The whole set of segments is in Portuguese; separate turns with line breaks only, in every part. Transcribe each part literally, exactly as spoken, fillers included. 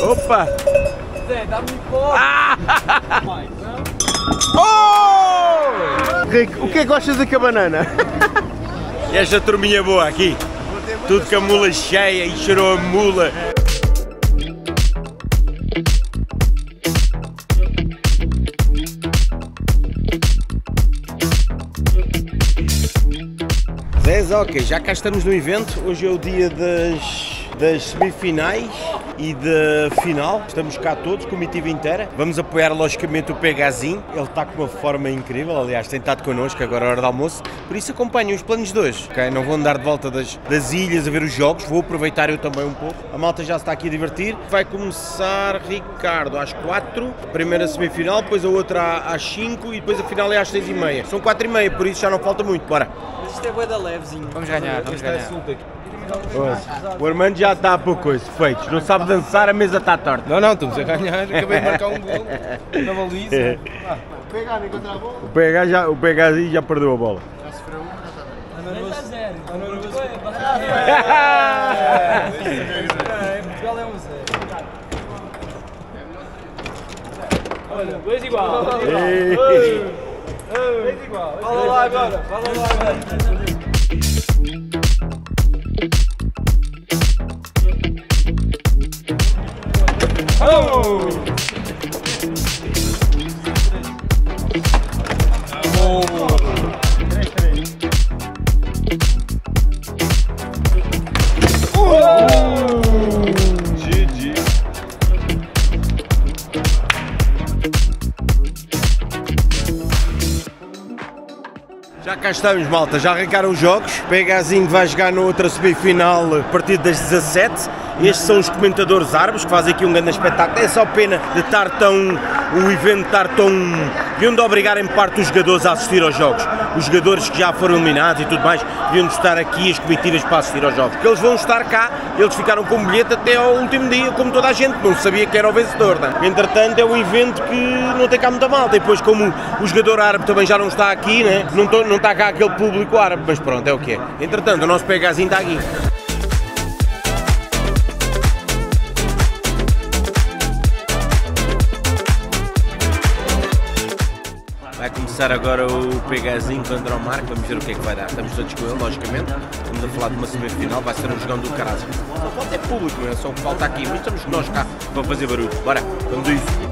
Opa!
Zé, dá-me fora!
Ah! Oh! Rico, o que é que gostas da banana? Esta turminha boa aqui. Tudo com a mula cheia e cheirou a mula. Zé, ok, já cá estamos no evento. Hoje é o dia das, das semifinais e da final. Estamos cá todos, comitiva inteira. Vamos apoiar logicamente o Pegazinho. Ele está com uma forma incrível, aliás tem estado connosco agora à hora do almoço. Por isso acompanhem os planos de hoje, ok? Não vou andar de volta das, das ilhas a ver os jogos, vou aproveitar eu também um pouco. A malta já se está aqui a divertir. Vai começar, Ricardo, às quatro, a primeira semifinal, depois a outra às cinco e depois a final é às seis e meia. São quatro e meia, por isso já não falta muito, bora.
Isto é bué da levezinho.
Vamos ganhar, vamos ganhar.
O Armando já está a pouco coisa, feitos. Não sabe dançar, a mesa está torta.
Não, não, estamos a ganhar. Acabei de marcar um gol na baliza.
O P H nem contra a bola.
O P H já, o P H já perdeu a bola.
Já sofreu uma, já está bem. Está zero. Portugal é um zero. Olha, dois igual. Dois igual. Fala lá agora, fala lá agora. Oh!
G G. Já cá estamos, malta, já arrancaram os jogos. O Pegazinho vai jogar na outra semifinal a partir das dezassete. Estes são os comentadores árabes que fazem aqui um grande espetáculo. É só pena de estar tão... o evento estar tão... deviam de obrigar em parte os jogadores a assistir aos jogos. Os jogadores que já foram eliminados e tudo mais, deviam de estar aqui as comitivas para assistir aos jogos. Porque eles vão estar cá, eles ficaram com bilhete até ao último dia, como toda a gente, não sabia que era o vencedor. Não? Entretanto, é um evento que não tem cá muita malta. E depois, como o jogador árabe também já não está aqui, né? não, tô, não está cá aquele público árabe, mas pronto, é o que é. Entretanto, o nosso Pegazinho está aqui. Vai começar agora o Pegazinho contra o Marco, vamos ver o que é que vai dar. Estamos todos com ele, logicamente. Estamos a falar de uma semifinal, vai ser um jogão do caralho. Só falta é público, não é? Só o que falta aqui, mas estamos nós cá para fazer barulho. Bora, vamos a isso.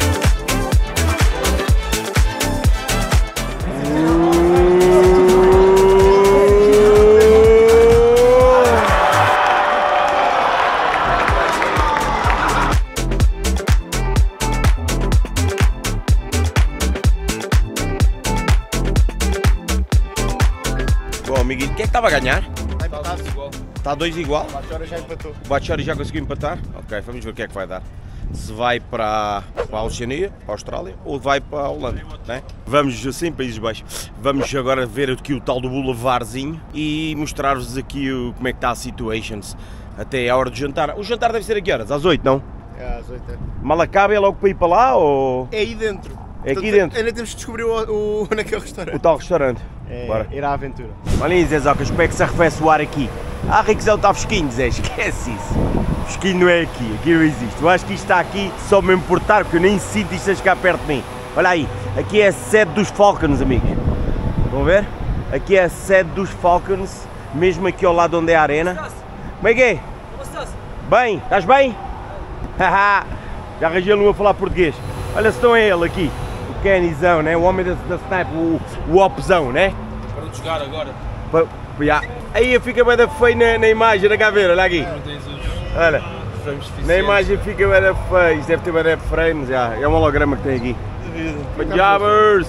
Bom, amiguinho, quem é que estava a ganhar?
Está empatado igual.
Está dois igual?
O Bachora já empatou.
O Bachori já conseguiu empatar? Ok, vamos ver o que é que vai dar. Se vai para, para a Oceania, para a Austrália, ou vai para a Holanda, né? Vamos assim, Países Baixos. Vamos agora ver aqui o tal do Boulevardzinho e mostrar-vos aqui o, como é que está a situations até a hora do jantar. O jantar deve ser a que horas? Às oito, não?
É, às oito.
Malacabe é logo para ir para lá ou...
É aí dentro.
É aqui dentro?
Ainda temos que descobrir o, o, naquele restaurante.
O tal restaurante.
É,
bora.
ir à aventura.
Olha aí, Zé Zocas, como é que se arrefece o ar aqui? Ah, Riquezão está fresquinho, Zé, esquece isso. Fresquinho não é aqui, aqui não existe. Eu acho que isto está aqui só me importar, porque eu nem sinto isto a chegar perto de mim. Olha aí, aqui é a sede dos Falcons, amigos. Vão ver? Aqui é a sede dos Falcons, mesmo aqui ao lado onde é a arena. Como é que é? Bem, estás bem? Haha, já arranjei-lo a falar português. Olha, se estão é ele aqui. O Kennyzão, né? O homem da, da sniper, o, o opzão, né?
Para de jogar agora.
Pa, já. Aí fica bem da feio na, na imagem, na caveira, olha aqui.
Não tens os
Olha,
frames suficientes.
na imagem fica bem da feio, isto deve ter bem da frames, já. É um holograma que tem aqui. Punjabers!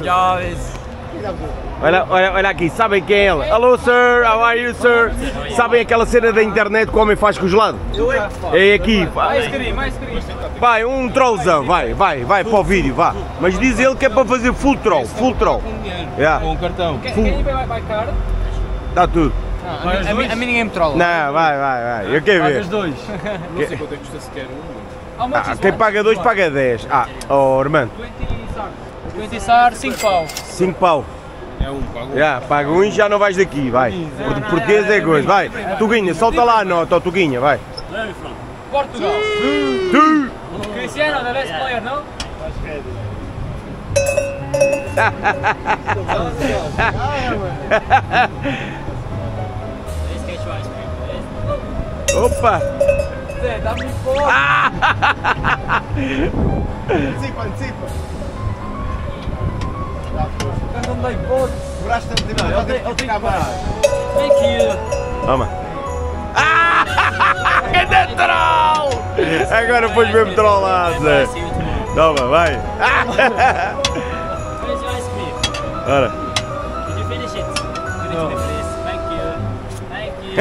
Olha, olha, olha aqui, sabem quem é ele? Hello sir, how are you sir? Sabem aquela cena da internet que o homem faz com o gelado? É aqui,
Mais querido, mais querido.
vai, um trollzão, vai, vai, vai para o vídeo, vá. Mas diz ele que é para fazer full troll, full troll.
Com dinheiro.
Yeah.
Com um cartão.
Quem vai, vai caro?
Dá tudo.
A mim, a, mim, a mim ninguém me trola.
Não, vai, vai, vai, eu quero ver.
Pagas dois. Não sei quanto é que custa sequer um.
Ah, quem paga dois paga dez. Ah, oh, Armando.
vinte sar, cinco pau.
cinco pau.
É um, pago.
Já, paga um e já não vais daqui, vai. Português é coisa, vai. Tuguinha, solta lá a nota, ó, Tuguinha, vai.
Portugal. Cristiano, the best player, no?
Opa!
Zé, dá-me fome.
Antecipa, antecipa.
Não me dá hipótese.
Demoraste a tirar,
Eu
eu
tenho- eu
tenho que
tenho
ficar
que parar.
mais.
Thank you.
Toma! Ah! Que troll! Agora foi mesmo trollado, Zé! Toma, vai!
Where's your ice cream?
Ora!
Did you finish it? Give it to me, please. Thank you. Thank you.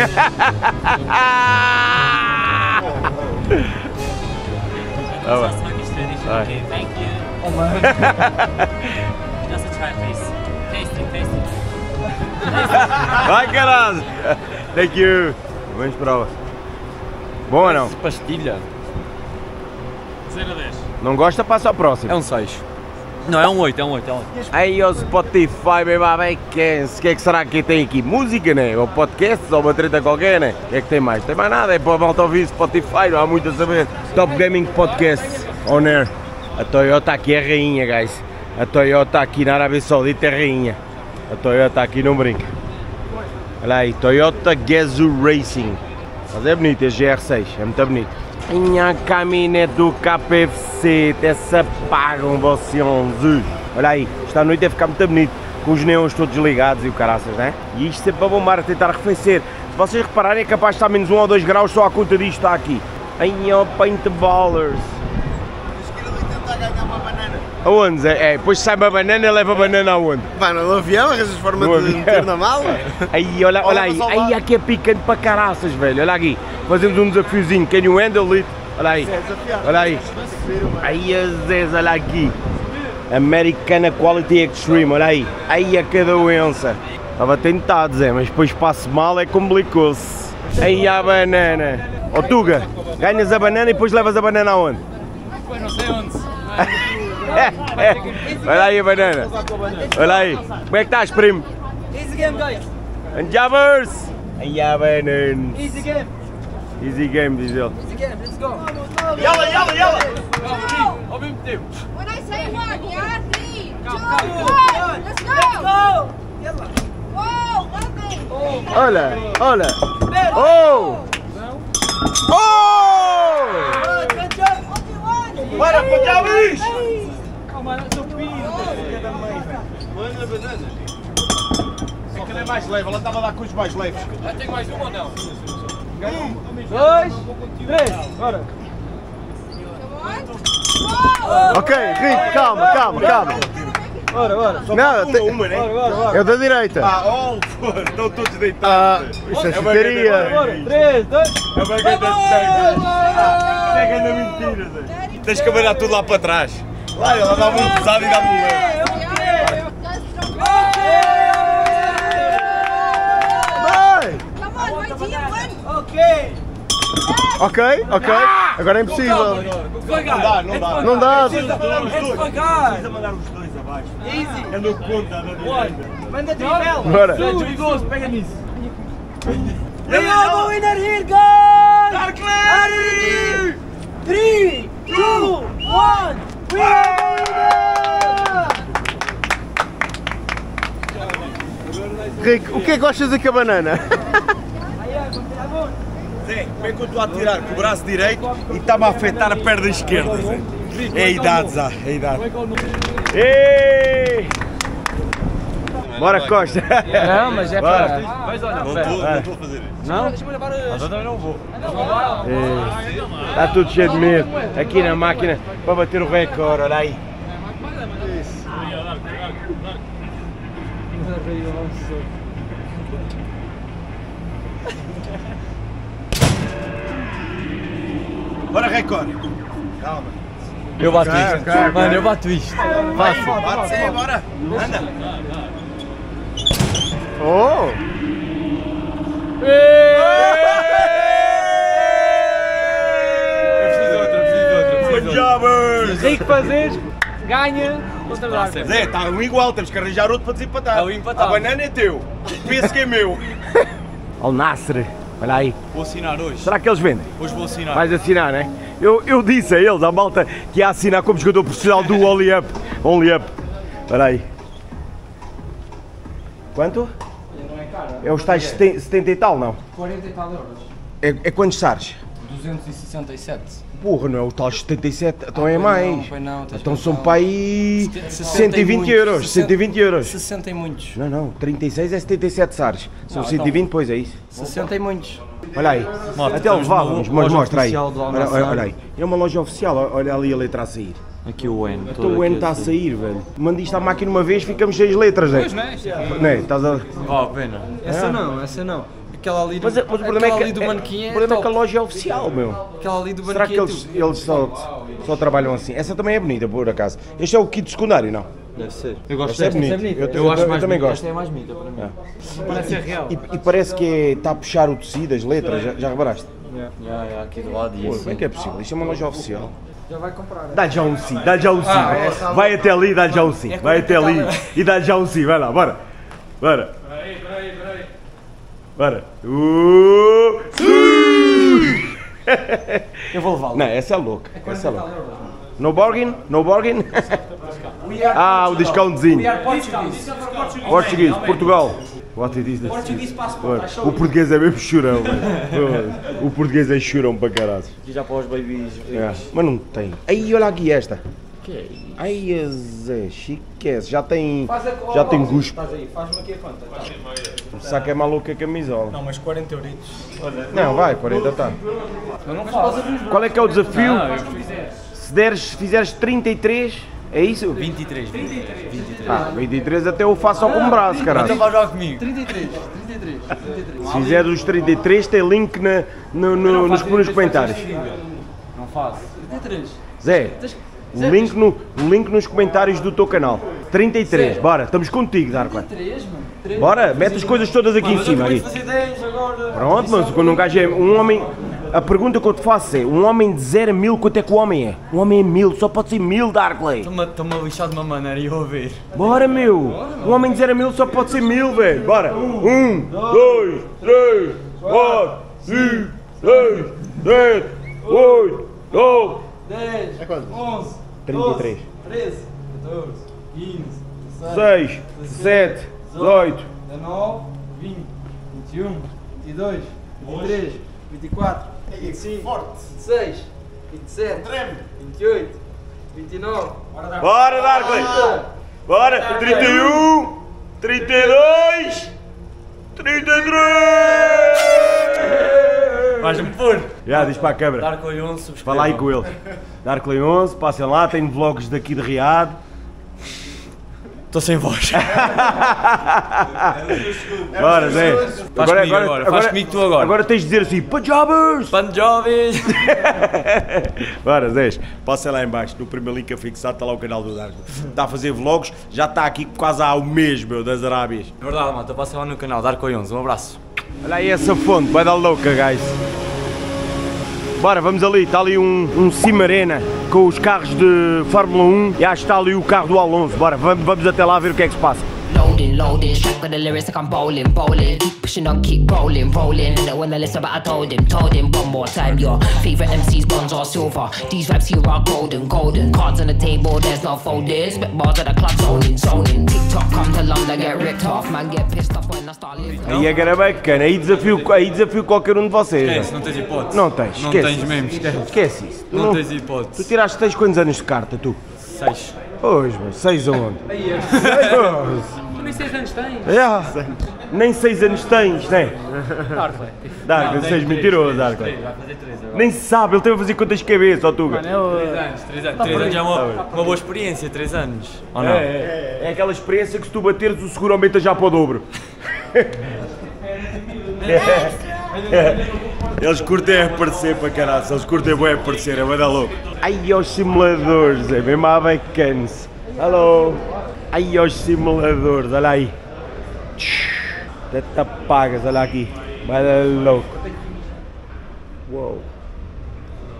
Toma!
That's Turkish tradition.
Vai.
Okay, thank you.
Oh, man.
Just a try, please. Tasting, tasting.
Vai, caralho! Thank you! Vamos prova. Bom ou não?
Pastilha.
zero a dez.
Não gosta? Passa ao próximo.
É um seis. Não, é um oito, é um oito, é um oito.
Aí o Spotify, meu bem, que, que é que será que tem aqui? Música, né? Ou podcasts, ou uma treta qualquer, né? O que é que tem mais? Tem mais nada, é para a malta ouvir Spotify, não há muito a saber. Top Gaming Podcast, on air. A Toyota aqui é rainha, guys. A Toyota aqui na Arábia Saudita é rainha. A Toyota aqui não brinca. Olha aí, Toyota Gazoo Racing. Mas é bonito, este G R seis, é muito bonito. Minha caminhonete do K F C, até se apagam vocês. Olha aí, esta noite deve ficar muito bonito, com os neons todos ligados e o caraças, né? E isto sempre para bombar, a tentar arrefecer. Se vocês repararem é capaz de estar menos um ou dois graus só à conta disto está aqui. Aí, ó, paintballers.
Esquerda de tentar ganhar uma banana.
Aonde? É, é, depois sai uma banana e leva a banana aonde?
Vai no avião, arranjas forma
No
de
avião.
meter na mala.
Aí, olha, olha aí, aí aqui é picante para caraças, velho, olha aqui. Fazemos um desafiozinho, can you handle it? Olha aí, olha aí. Aí a Zez, olha aqui. Americana Quality Extreme, olha aí. Aí a cada doença. Estava tentado, Zé, mas depois passo mal é complicou-se. Aí a banana. Ó Tuga, ganhas a banana e depois levas a banana aonde?
Depois não sei onde.
Olha aí a banana. Olha aí. Como é que estás, primo?
Easy game, guys.
Anjavers! Aí a banana.
Easy game.
Easy game, diz ele.
Easy game, let's go.
Yalla, yalla, yalla!
Ao mesmo tempo.
When I say one, yeah? Three, two,
Come, come,
one, let's go!
Go! Yalla.
Whoa, nothing!
Olha, olha! Oh! Oh!
Good job.
Only one!
Bora, Punjabis!
Oh, mano, eu sou pido.
Manda banana.
É que ela é mais leve, ela estava a dar com os mais leves.
Já tem mais um ou não? Um, dois, três, bora.
One. Whoa!
Ok, Rico, calma, calma, calma.
Bora, bora.
Não, tem...
Uma, né?
Bora, bora, bora.
É o da direita.
Ah, oh, foda, estão todos
Ah,
deitados.
isso é
É uma
chutaria.
grande-
Bora, três, dois.
É uma grande cega. É grande mentira, Zé. Tens que mandar tudo lá para trás. Lá, ela dá muito pesado e dá muito leve.
Yeah, just jump.
Vai!
Come on, my team win!
Ok.
Ok, ok. Agora é impossível.
Devagar.
Não dá, não dá.
Não dá.
Precisa mandar os dois. Devagar.
Precisa mandar os dois abaixo.
Easy.
É no conta da direita.
Manda trivela.
Bora.
Dois, pega nisso. We
Yalla,
are the
yalla.
winner here, guys!
Darkley!
Three, two, one! We are the
Rico, o que é que gostas de com a banana?
winner!
Zé, como é que eu estou a tirar com o braço direito e está-me a afetar a perna esquerda, Zé? É a idade, Zé, é a idade. Ei! Bora, Costa!
Não, mas é
Bora.
para. Mas olha,
Não
pera.
estou não estou a fazer isso.
Não? Deixa-me levar as...
Eu não vou.
Está
Está tudo cheio de medo. Aqui na máquina para bater o recorde, olha aí. Bora, recorde. Calma.
Eu bato
Ok,
isto.
ok, ok.
Mano, eu bato isto. Fácil.
Bate aí, bora. Anda.
Oh!
Good jobbers!
Tem que fazer, ganha contra o Dark.
Zé, está um igual, temos que arranjar outro para desempatar.
É o empatar.
A banana é teu, o peso que é meu. Al Nassr, Olha aí.
Vou assinar hoje.
Será que eles vendem?
Hoje vou assinar.
Vais assinar, né? Eu, eu disse a eles, à malta, que ia assinar como jogador profissional do Only Up. Only Up. Olha aí. Quanto?
Não é caro.
É os tais setenta e tal, não?
quarenta e tal euros.
É, é quantos sares?
duzentos e sessenta e sete.
Porra, não é o tal setenta e sete, então é mais.
Não, não,
Então são para aí
sessenta
cento e vinte
muitos,
euros, cento e vinte euros.
sessenta e muitos.
Não, não, trinta e seis é setenta e sete sares. São
Não,
cento e vinte, pois é isso.
sessenta e muitos.
Olha aí, até levávamos, mas
loja
mostra aí.
oficial do
Olha,
Almaçar.
olha, olha aí, é uma loja oficial, olha ali a letra a sair.
Aqui o N.
Então o N está a sair, velho. Manda isto à máquina uma vez, ficamos seis letras, né?
Pois não é?
Não é? Estás a...
Vale a pena. Essa não, essa não. Aquela ali do,
Mas, mas o problema, é
aquela
que,
ali do
é,
manequim
o
é
problema é que a
top.
loja é oficial, meu.
Aquela ali do
Será que
manequim
eles, eles só, só trabalham assim? Essa também é bonita, por acaso. Este é o kit secundário, não?
Deve ser. Eu gosto
Esta é
desta.
bonita. Eu,
Eu,
eu-
acho
eu
mais
também
bonita.
gosto.
Esta é mais bonita para mim.
Parece ser real.
E, e parece que é- está a puxar o tecido, as letras, já, já reparaste?
Já, já, aqui do lado e
Pô,
isso.
como é que é possível? Isto é uma loja oficial.
Já vai comprar.
Dá-lhe já um sim, dá-lhe já um sim.
Ah,
vai até ali e dá-lhe já um sim. Vai até ali e dá-lhe já um sim. Vai lá, bora. Bora.
Peraí, peraí, peraí.
Bora. Uh, sim!
Eu vou levá-lo.
Não, essa é louca. Essa é louca. No bargain? No bargain? Ah, o descontozinho. Português, Portugal. What it is Português passport. O português é mesmo chorão. velho. O português é chorão para caralho.
Aqui já para os babies.
É, mas não tem. Aí, olha aqui esta.
Que é isso?
Ai, Zé, chique. Já tem.
Faz a-
Já
oh,
tem
Rosa,
gosto.
Estás aí, faz-me aqui a conta.
O saco é maluco a camisola.
Não, mas quarenta euritos.
Não, vai, quarenta tá.
Eu não faço.
Qual é que é o desafio? Se deres, se fizeres trinta e três, é isso?
vinte e três. vinte e três. vinte e três.
Ah, vinte e três até eu faço só com o braço, caralho.
vai jogar comigo. trinta e três. trinta e três. trinta e três.
Se fizeres os trinta e três, tem link na, no, no, nos, nos comentários.
Não faço. trinta e três.
Zé, o link, no, o link nos comentários do teu canal. trinta e três, bora, estamos contigo, Darko.
três, mano. três.
Bora, mete as coisas todas aqui em cima. Aqui.
fazer dez agora.
Pronto, mas quando um gajo é um homem. A pergunta que eu te faço é: um homem de zero a mil, quanto é que o homem é? Um homem é mil, só pode ser mil, Darkley.
Estou-me a lixar de uma maneira e eu a ver.
Bora, meu! Um homem de zero a mil só pode ser mil, velho. Bora! Um, dois, três, quatro, cinco, seis, sete, oito, nove,
dez.
É quanto?
onze.
trinta e três.
treze. catorze. quinze.
seis, dezessete, dezoito.
dezenove. vinte. vinte e um. vinte e dois. vinte e três. vinte e quatro.
É assim, forte.
vinte e seis. vinte e sete.
Treme.
vinte e oito. vinte e nove.
Bora, Darkley! Bora! trinta e um, trinta e dois, trinta e três!
Vais-me pôr.
Já, diz para a câmera.
Darko onze, subscreva.
Fala aí com ele. Darkley onze, passem lá, tem vlogs daqui de Riad.
Estou sem voz.
Bora, Zé.
Faz comigo agora, faz comigo tu agora.
Agora tens de dizer assim, Punjabers!
Punjabis.
Bora, Zé. Passa lá em baixo, no primeiro link afixado está lá o canal do Darko. Está a fazer vlogs, já está aqui quase há um mês, meu, das Arábias.
Verdade, malta, passa lá no canal, Darko onze, um abraço.
Olha aí essa fonte, vai dar louca, guys. Bora, vamos ali, está ali um, um Cimarena com os carros de Fórmula um e acho que está ali o carro do Alonso. Bora, vamos, vamos até lá ver o que é que se passa.
Loading, loading, strap with the lyrics like I'm bowling, bowling. Keep pushing on, keep rolling, rolling. Don't wanna listen, but I told him, told him one more time. Your favorite M Cs, bronze or silver. These raps here are golden, golden. Cards on the table, there's no folding. Spit bars at the club, zoning, zoning. TikTok, come to London, get ripped off. Man, get pissed off when I start living.
Aí é que era bacana, aí desafio, aí desafio qualquer um de vocês.
Esquece, não tens hipótese.
Não tens,
Não
esquece.
tens mesmo, esquece.
Esquece isso. Tu
Não tens hipótese.
Tu tiraste tens quantos anos de carta, tu?
Seis.
Pois, mas seis aonde?
Tu nem seis anos tens.
É, nem seis anos tens, né?
Darkley.
Darko, seis mentiroso, Darko.
Vai fazer três agora.
Nem sabe, ele teve a fazer contas de cabeça, ó Tuga.
Mano, eu...
três anos, três anos. três anos é uma, uma boa experiência, três anos. Ou não?
É, é, é aquela experiência que se tu bateres o seguro aumenta já para o dobro. Eles curtem aparecer para caralho, eles curtem bem aparecer, é bem da louco. Ai aos simuladores, é mesmo há bacanas. Hello. Ai aos simuladores, olha aí. Até te apagas, olha aqui. Vai dar louco. Uou.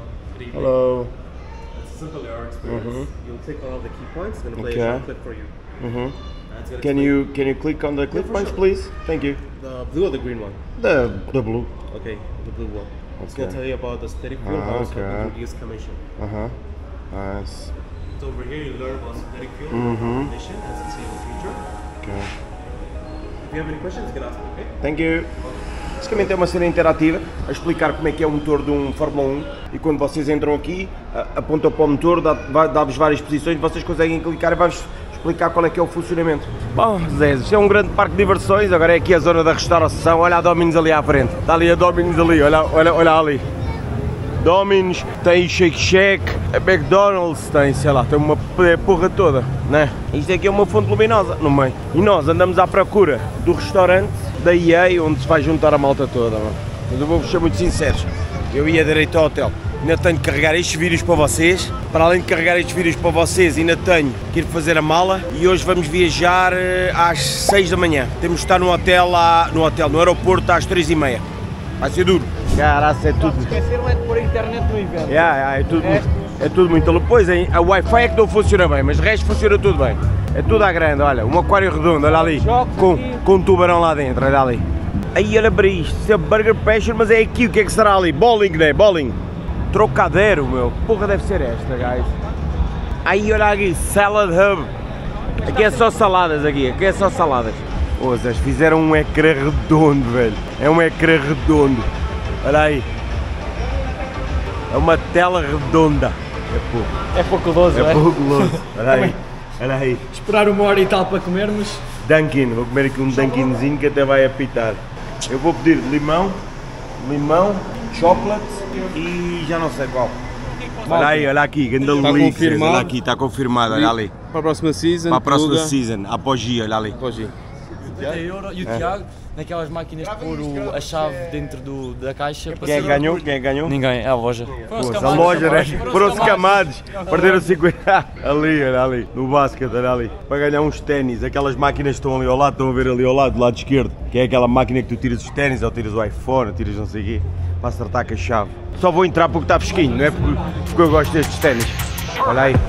Hello.
Simple your experience. You'll take all of the key points, then play
Okay.
a short clip for you.
Mm-hmm. Can you can you click on the click points, please? Thank you.
The blue or the green one?
The the blue.
Okay, the blue one. It's
Okay.
gonna tell you about the static fuel,
Ah,
how it's
okay.
going to reduce commission.
Uh huh. Nice.
So over here you learn about static fuel,
Mhm.
commission, as it's in the future.
Okay.
If you have any questions, you can ask me, okay?
Thank you. Basicamente é uma cena interativa a explicar como é que é o motor de um Fórmula um e quando vocês entram aqui, a- apontam para o motor, dá- vai- dá-vos várias posições, vocês conseguem clicar e vai-vos explicar qual é que é o funcionamento. Bom, Zé, isto é um grande parque de diversões, agora é aqui a zona da restauração, olha a Domino's ali à frente, está ali a Domino's ali, olha, olha, olha ali. Domino's, tem Shake Shack, a McDonald's, tem, sei lá, tem uma p- porra toda, né? Isto aqui é uma fonte luminosa no meio. E nós andamos à procura do restaurante da E A onde se vai juntar a malta toda, mano. Mas eu vou-vos ser muito sinceros, eu ia direito ao hotel. Ainda tenho que carregar estes vídeos para vocês, para além de carregar estes vídeos para vocês, ainda tenho que ir fazer a mala e hoje vamos viajar eh, às seis da manhã. Temos de estar no hotel, lá, no hotel, no aeroporto às três e meia. Vai ser duro. Caraca, é tudo.
Esqueceram é de pôr a internet no evento.
Yeah, yeah, é, tudo, é tudo muito louco. Pois é, a Wi-Fi é que não funciona bem, mas o resto funciona tudo bem. É tudo à grande, olha, um aquário redondo, olha ali, com, com um tubarão lá dentro, olha ali. Aí olha para isto, isto é Burger Passion, mas é aqui, o que é que será ali? Bowling, né? Bowling. Trocadeiro, meu, porra deve ser esta, guys. Aí olha aqui, Salad Hub. Aqui é só saladas, aqui, aqui é só saladas. Ouças, fizeram um ecrã redondo, velho. É um ecrã redondo. Olha aí. É uma tela redonda. É pouco.
É pouco doce,
É pouco guloso. Olha aí. Olha aí.
Esperar uma hora e tal para comermos.
Dunkin. Vou comer aqui um Dunkinzinho que até vai apitar. Eu vou pedir limão, limão, chocolate e já não sei qual. Olha aí, olha aqui, ganda
Está
Lixers,
confirmado.
olha aqui, está confirmado, olha ali.
Para a próxima season,
Para a próxima
Tuga.
season, apogee, olha ali.
Pode ir.
Euro e o Tiago, naquelas máquinas de pôr o- a chave dentro do, da caixa.
Quem é que ganhou? Quem é que ganhou?
Ninguém, é a loja.
Pô, a loja, né? Foram-se camados, perderam cinquenta. Ali, olha ali, no basquete, olha ali. Para ganhar uns ténis, aquelas máquinas que estão ali ao lado, estão a ver ali ao lado, do lado esquerdo. Que é aquela máquina que tu tiras os ténis, ou tiras o iPhone, ou tiras não sei o quê, para acertar com a chave. Só vou entrar porque está fresquinho, não é porque, porque eu gosto destes ténis. Olha aí.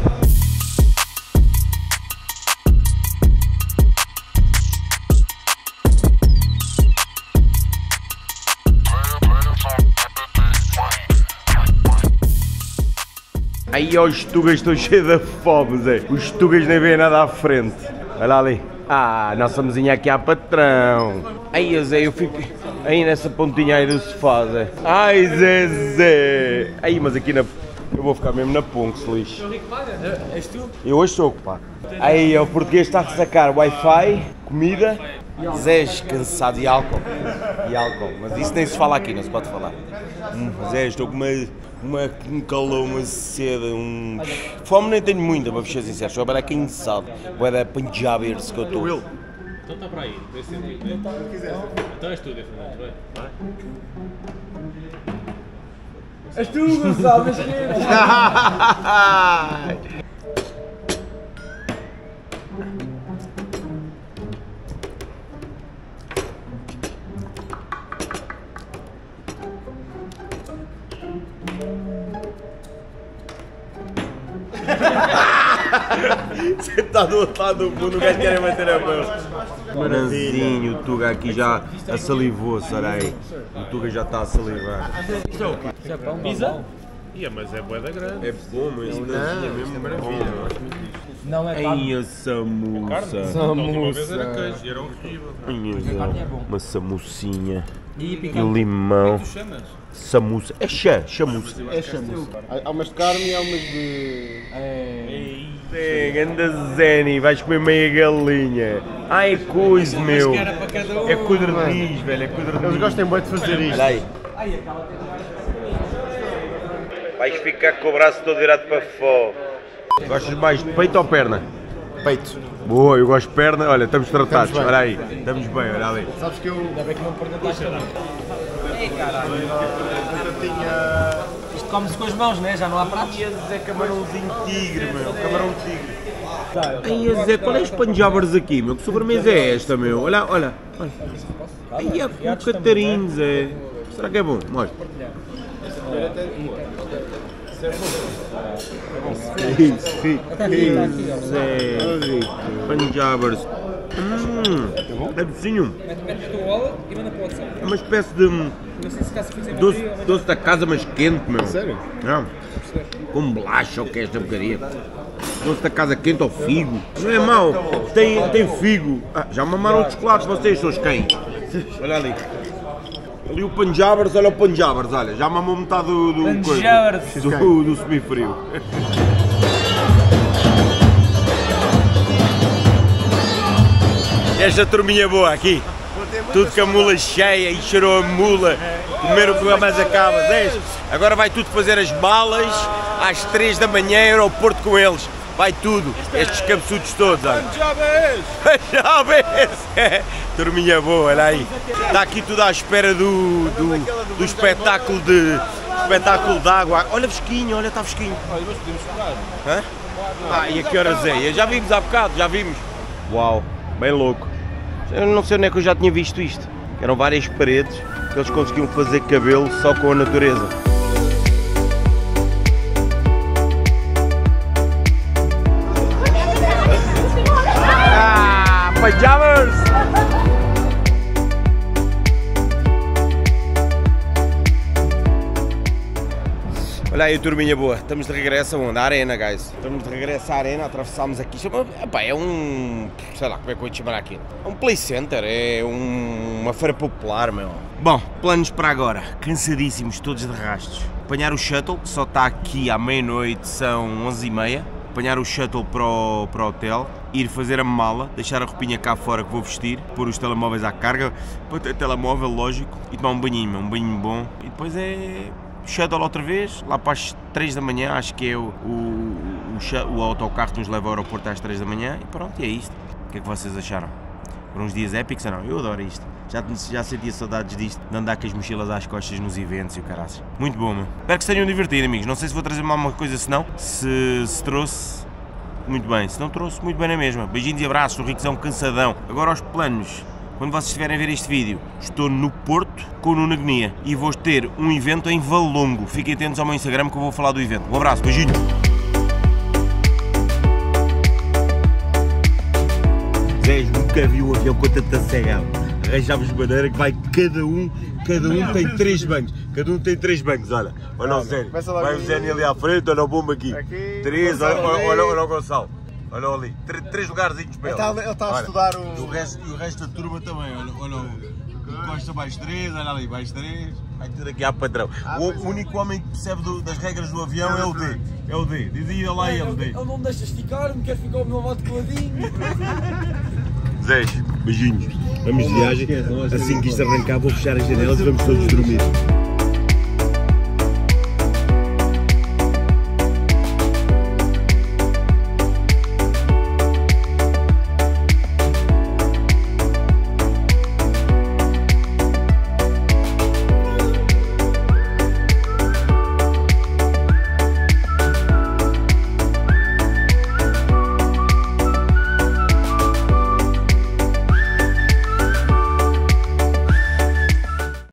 Aí ó, os tugas estão cheios de fome, Zé. Os tugas nem veem nada à frente. Olha ali. Ah, nossa mesinha aqui há patrão. Aí, Zé, eu fico aí nessa pontinha aí do sofá, Zé. Ai, Zé, Zé. Aí, mas aqui na... Eu vou ficar mesmo na Ponks, lixo.
És tu?
Eu hoje estou ocupado. Aí, o português está a ressacar Wi-Fi, comida. Zé, cansado e álcool. E álcool. Mas isso nem se fala aqui, não se pode falar. Hum, Zé, estou com uma... Uma, um calor, uma sede, um... Fome nem tenho muita, para ser sincero, só para cansado. Vai dar Punjabers que eu estou.
Então está para aí, nesse sentido, né? Então és tu, Fernando, vai.
És tu, Gonçalo, és esquerda.
Você está do outro lado do mundo, o gajo quer bater a mão. Manãzinho, o Tuga aqui já a salivou-se, olha aí. O Tuga já está a salivar.
Pizza?
Ia, mas é boeda grande.
É bom, mas isso é mesmo maravilha.
Não é carne.
Ai, a samuça.
Da última vez era queijo e era horrível.
Ai, uma samucinha.
E
E
picante.
limão.
Tu chamas?
Samuça. É chá, chamuça.
É chamus. Há umas de carne e há umas de...
É, ganda Zeni, vais comer meia galinha. Ai, é coisa, meu. É quadradinhos, velho, é quadradinhos.
Eles gostam bem de fazer isto.
Olha aí. Vais ficar com o braço todo virado para fora. Gostas mais de peito ou perna?
Peito.
Boa, eu gosto de perna. Olha, estamos tratados.
Estamos bem.
Olha aí, estamos bem, olha ali.
Sabes que eu...
Ainda bem que não perguntaste a mim.
eu tinha...
Isto come-se com as mãos, né? Já não há pratos.
É camarãozinho tigre, meu. Camarão tigre. Ai, Zé, qual é os panjabers aqui, meu? Que sobremesa é esta, meu? Olha, olha. olha. Ai, é com Catarina, Zé. Será que é bom? Mostra. Punjabers. Hum, é docinho.
Mete o bola e manda para o WhatsApp.
É uma espécie de
Não sei se caso fizer
doce, doce da casa, mas quente, meu.
Sério?
Não. Com bolacha ou que é esta porcaria. Doce da casa quente ou figo. Não é mau. Tem, tem figo. Ah, já mamaram os chocolates vocês, seus cães. Olha ali. Ali o Punjabers, olha o Punjabers, olha. Já mamou metade do, do,
Punjabers.
coisa, do, do semifrio. Esta turminha boa aqui. Tudo com a mula cheia, encherou a mula, comeram o que mais acaba, dez. Agora vai tudo fazer as malas, às três da manhã, aeroporto com eles. Vai tudo, estes cabeçudos todos, olha. Já vês! Turminha boa, olha aí. Está aqui tudo à espera do, do, do espetáculo de espetáculo de água. Olha fresquinho, olha, está fresquinho.
Olha, mas podemos jogar.
Hã? Ah, e a que horas é? Já vimos há bocado, já vimos. Uau, bem louco. Eu não sei onde é que eu já tinha visto isto. Eram várias paredes que eles conseguiam fazer cabelo só com a natureza. Ah, Punjabers! Olha aí, turminha boa, estamos de regresso aonde? À arena, guys. Estamos de regresso à arena, atravessámos aqui. Epá, é um... sei lá, como é que eu vou te chamar aqui? É um play center, é um, uma feira popular, meu. Bom, planos para agora. Cansadíssimos, todos de rastos. Apanhar o shuttle, que só está aqui à meia-noite, são onze e meia. Apanhar o shuttle para o, para o hotel, ir fazer a mala, deixar a roupinha cá fora que vou vestir, pôr os telemóveis à carga, pôr o telemóvel, lógico, e tomar um banhinho, um banhinho bom. E depois é... shuttle outra vez, lá para as três da manhã, acho que é o, o, o, o autocarro que nos leva ao aeroporto às três da manhã e pronto, e é isto. O que é que vocês acharam? Foram uns dias épicos ou não? Eu adoro isto. Já, já sentia saudades disto, de andar com as mochilas às costas nos eventos e o caraças. Muito bom, meu. Espero que se tenham divertido, amigos. Não sei se vou trazer mais uma coisa, se não. Se, se trouxe, muito bem. Se não trouxe, muito bem na mesma. Beijinhos e abraços, o Riquezão cansadão. Agora aos planos. Quando vocês estiverem a ver este vídeo, estou no Porto com o Nuno Agonia e vou ter um evento em Valongo. Fiquem atentos ao meu Instagram que eu vou falar do evento. Um abraço, beijinho! Zé, nunca vi um avião com tanta cegada. Arranjámos maneira que vai cada um, cada um tem três bancos. Cada um tem três bancos, olha. Olha o Zé, vai o Zé ali à frente, olha o bombo aqui. Três, olha, olha, olha o Gonçalo. Olha ali, três, três lugarzinhos para ele.
Ele está a estudar o...
E o, resto, e o resto da turma também, olha, olha o Costa mais três, olha ali, mais três. Vai tudo aqui à padrão. O único homem que percebe do, das regras do avião é o D. É o D. Dizia lá ele, D.
Ele não me deixa esticar, me quer ficar o meu lado coladinho.
Zé, beijinhos. Vamos de viagem. Assim que isto arrancar, vou fechar as janelas e vamos todos dormir.